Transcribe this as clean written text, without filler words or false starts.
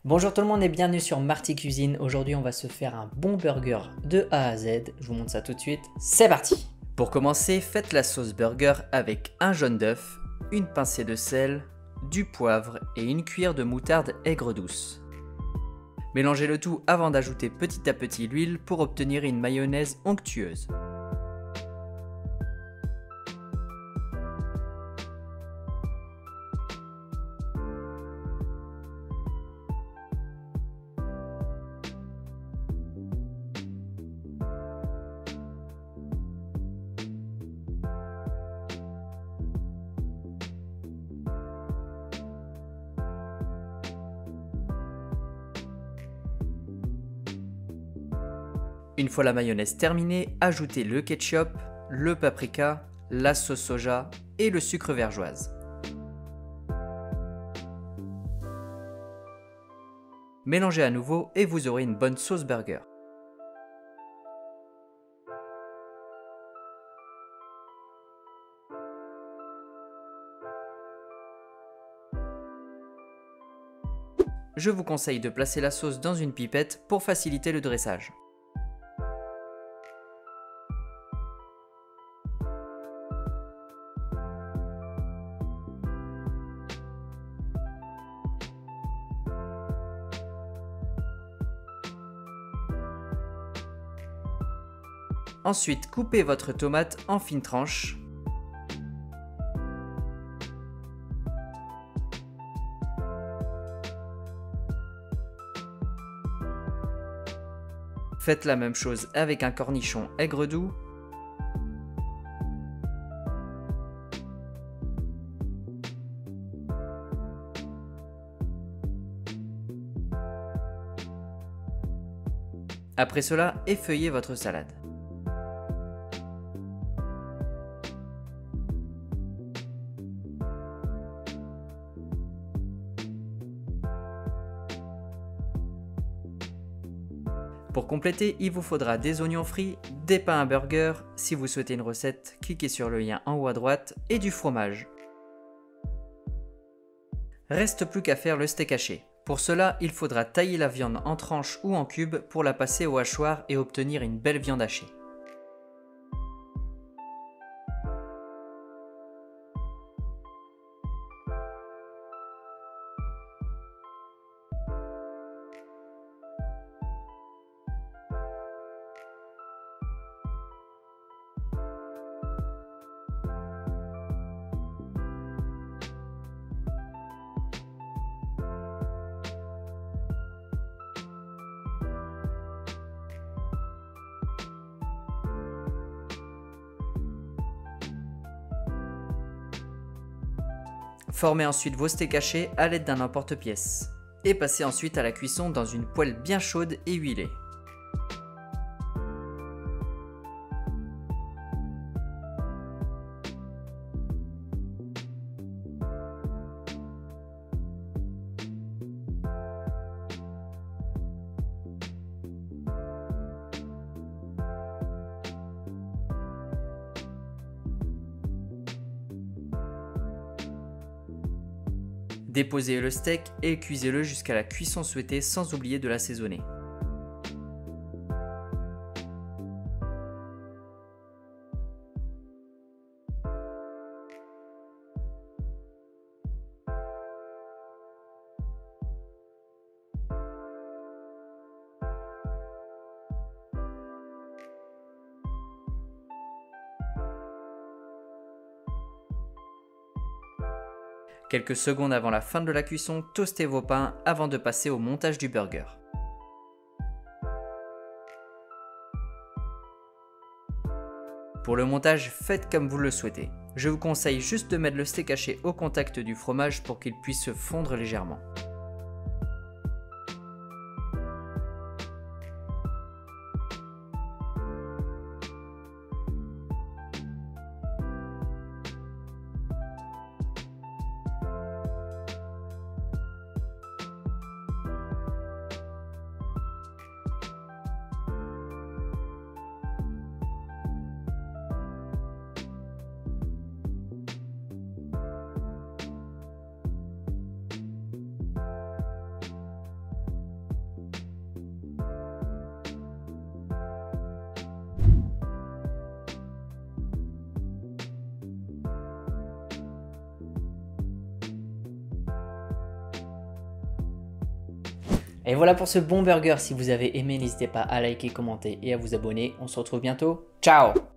Bonjour tout le monde et bienvenue sur Marty Cuisine. Aujourd'hui on va se faire un bon burger de A à Z. Je vous montre ça tout de suite. C'est parti! Pour commencer, faites la sauce burger avec un jaune d'œuf, une pincée de sel, du poivre et une cuillère de moutarde aigre douce. Mélangez le tout avant d'ajouter petit à petit l'huile pour obtenir une mayonnaise onctueuse. Une fois la mayonnaise terminée, ajoutez le ketchup, le paprika, la sauce soja et le sucre vergeoise. Mélangez à nouveau et vous aurez une bonne sauce burger. Je vous conseille de placer la sauce dans une pipette pour faciliter le dressage. Ensuite, coupez votre tomate en fines tranches. Faites la même chose avec un cornichon aigre doux. Après cela, effeuillez votre salade. Pour compléter, il vous faudra des oignons frits, des pains à burger, si vous souhaitez une recette, cliquez sur le lien en haut à droite, et du fromage. Reste plus qu'à faire le steak haché. Pour cela, il faudra tailler la viande en tranches ou en cubes pour la passer au hachoir et obtenir une belle viande hachée. Formez ensuite vos steaks hachés à l'aide d'un emporte-pièce. Et passez ensuite à la cuisson dans une poêle bien chaude et huilée. Déposez le steak et cuisez-le jusqu'à la cuisson souhaitée sans oublier de l'assaisonner. Quelques secondes avant la fin de la cuisson, toastez vos pains avant de passer au montage du burger. Pour le montage, faites comme vous le souhaitez. Je vous conseille juste de mettre le steak haché au contact du fromage pour qu'il puisse se fondre légèrement. Et voilà pour ce bon burger. Si vous avez aimé, n'hésitez pas à liker, commenter et à vous abonner. On se retrouve bientôt. Ciao!